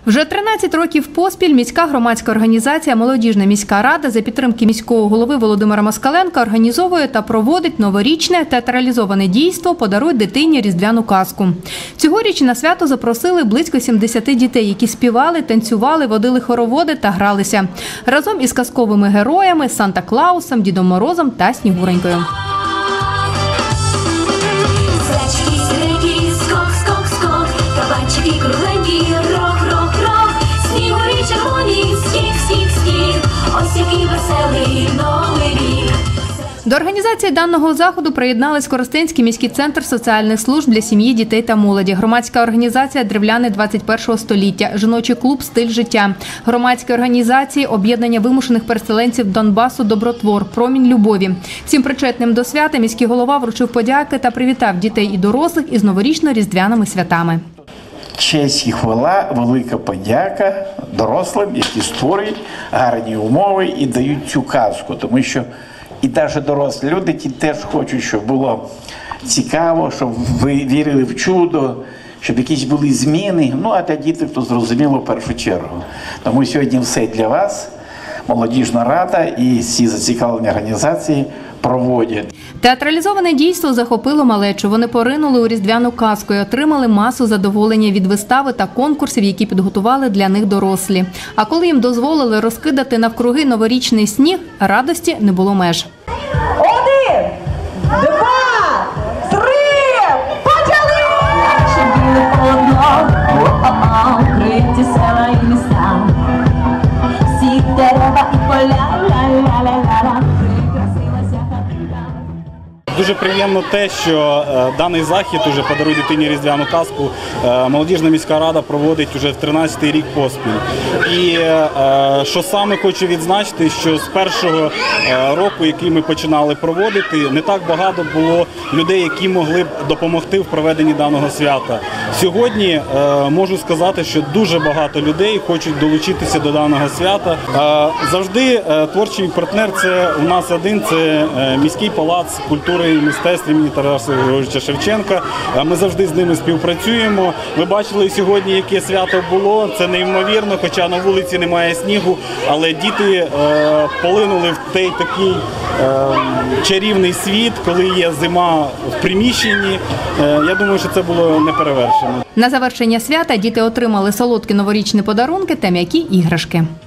Вже 13 років поспіль міська громадська організація «Молодіжна міська рада» за підтримки міського голови Володимира Москаленка організовує та проводить новорічне театралізоване дійство «Подаруй дитині різдвяну казку». Цьогоріч на свято запросили близько 70 дітей, які співали, танцювали, водили хороводи та гралися. Разом із казковими героями – Санта-Клаусом, Дідом Морозом та Снігуренькою. Ось який веселий новий рік. До організації даного заходу приєднались Коростенський міський центр соціальних служб для сім'ї, дітей та молоді, громадська організація «Древляни 21-го століття», жіночий клуб «Стиль життя», громадські організації об'єднання вимушених переселенців Донбасу «Добротвор», «Промінь любові». Всім причетним до свята міський голова вручив подяки та привітав дітей і дорослих із новорічно-різдвяними святами. Честь і хвала, велика подяка дорослим, які створюють гарні умови і дають цю казку. Тому що і навіть дорослі люди ті теж хочуть, щоб було цікаво, щоб ви вірили в чудо, щоб якісь були зміни. Ну, а для дітей, то зрозуміло в першу чергу. Тому сьогодні все для вас. Молодіжна рада і всі зацікавлені організації проводять. Театралізоване дійство захопило малечу. Вони поринули у різдвяну казку і отримали масу задоволення від вистави та конкурсів, які підготували для них дорослі. А коли їм дозволили розкидати навкруги новорічний сніг, радості не було меж. 1, 2, 3, почали! Криті села і міста, всі дерева і поля, ля-ля-ля-ля-ля. Дуже приємно те, що даний захід, уже «Подаруй дитині різдвяну казку», Молодіжна міська рада проводить уже в 13-й рік поспіль. І що саме хочу відзначити, що з першого року, який ми починали проводити, не так багато було людей, які могли б допомогти в проведенні даного свята. Сьогодні можу сказати, що дуже багато людей хочуть долучитися до даного свята. Завжди творчий партнер – це у нас один, це міський палац культури і мистецтв імені Тараса Григоровича Шевченка. Ми завжди з ними співпрацюємо. Ви бачили сьогодні, яке свято було. Це неймовірно, хоча на вулиці немає снігу, але діти полинули в той такий чарівний світ, коли є зима в приміщенні. Я думаю, що це було неперевершено. На завершення свята діти отримали солодкі новорічні подарунки та м'які іграшки.